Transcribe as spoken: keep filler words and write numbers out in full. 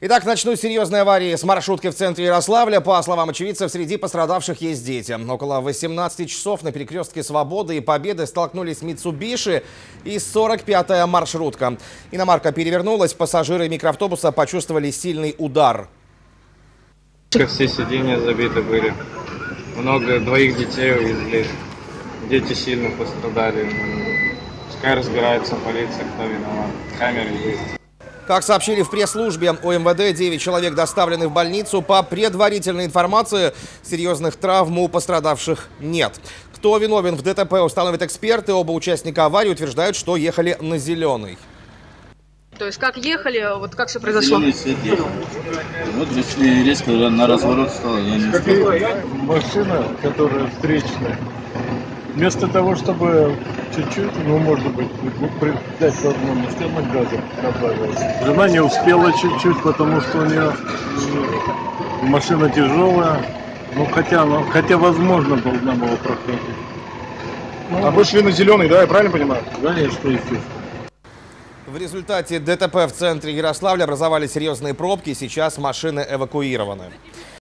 Итак, начну с серьезной аварии с маршруткой в центре Ярославля. По словам очевидцев, среди пострадавших есть дети. Около восемнадцати часов на перекрестке Свободы и Победы столкнулись Митсубиши и сорок пятая маршрутка. Иномарка перевернулась, пассажиры микроавтобуса почувствовали сильный удар. Все сиденья забиты были. Много двоих детей увезли. Дети сильно пострадали. Пускай разбирается полиция, кто виноват. Камеры есть. Как сообщили в пресс-службе ОМВД, девять человек доставлены в больницу. По предварительной информации, серьезных травм у пострадавших нет. Кто виновен в ДТП, установят эксперты. Оба участника аварии утверждают, что ехали на зеленый. То есть как ехали, вот как все произошло? Зеленый свет ехал. Вот вышли резко на разворот стало. Я не успел. Машина, которая встречная, вместо того, чтобы чуть-чуть, ну, может быть, дать возможность, она газом добавилась. Жена не успела чуть-чуть, потому что у нее машина тяжелая. Ну, хотя, ну, хотя возможно, должна была проходить. Ну, а вы шли на зеленый, да, я правильно понимаю? Конечно, естественно. В результате ДТП в центре Ярославля образовались серьезные пробки. Сейчас машины эвакуированы.